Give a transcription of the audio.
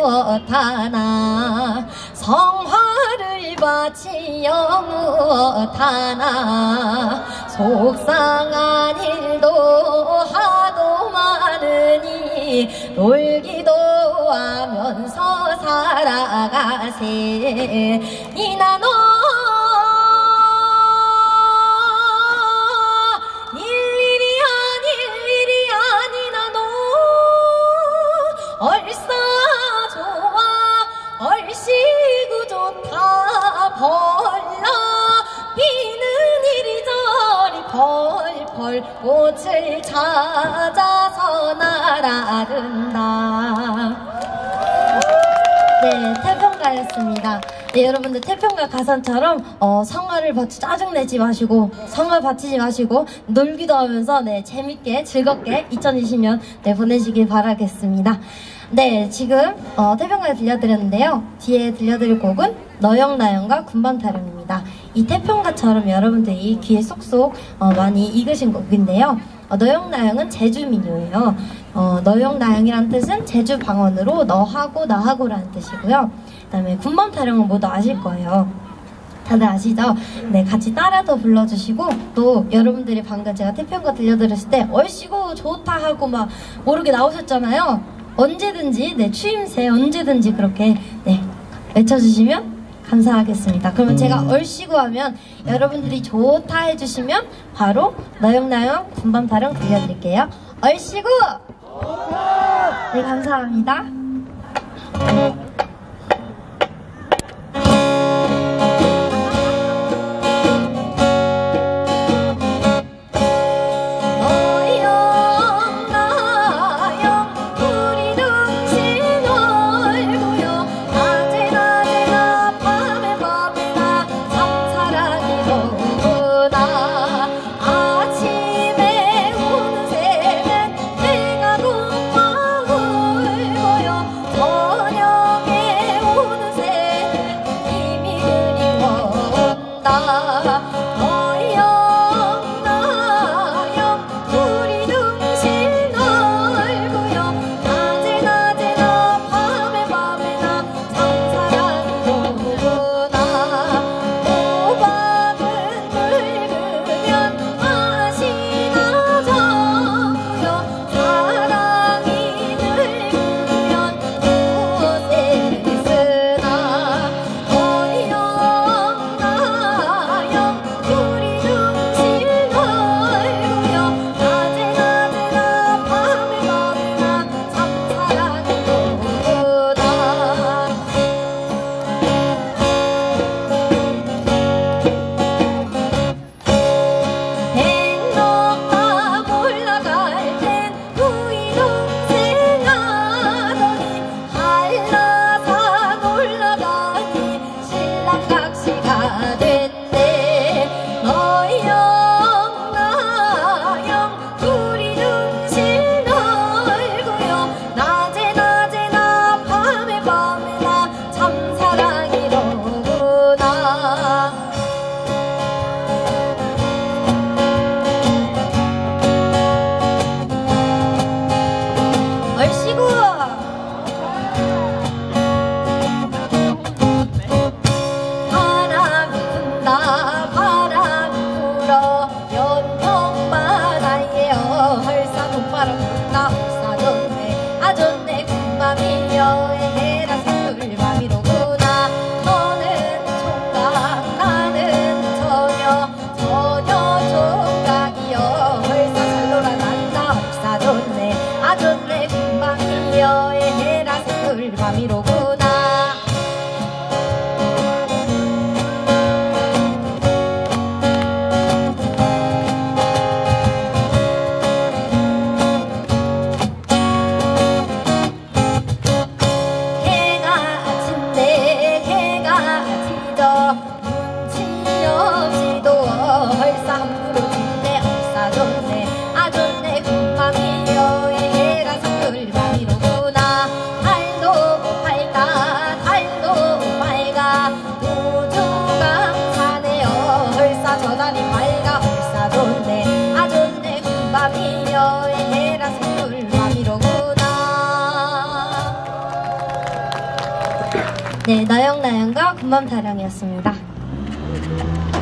못하나 성화를 바치여 못하나 속상한 일도 하도 많으니 놀기도 하면서 살아가세 니나 너 얼싸 좋아 얼씨구 좋다 벌나 피는 이리저리 펄펄 꽃을 찾아서 날아든다. 네, 태평가였습니다. 네, 여러분들 태평가 가사처럼 성화를 짜증내지 마시고 성화 바치지 마시고 놀기도 하면서 네, 재밌게 즐겁게 2020년 네, 보내시길 바라겠습니다. 네, 지금 태평가 들려드렸는데요. 뒤에 들려드릴 곡은 너영나영과 군밤타령입니다. 이 태평가처럼 여러분들이 귀에 쏙쏙 많이 익으신 곡인데요. 너영나영은 제주 민요예요. 너영나영이란 뜻은 제주 방언으로 너하고 나하고라는 뜻이고요. 그 다음에 군밤타령은 모두 아실 거예요. 다들 아시죠? 네, 같이 따라도 불러주시고 또 여러분들이 방금 제가 태평가 들려드렸을 때 얼씨구 좋다 하고 막 모르게 나오셨잖아요. 언제든지 네, 추임새 언제든지 그렇게 네, 외쳐주시면 감사하겠습니다. 그러면 제가 얼씨구 하면 여러분들이 좋다 해주시면 바로 너영나영 군밤타령 들려드릴게요. 얼씨구! 네, 감사합니다. 네, 나영나영과 군밤 타령이었습니다.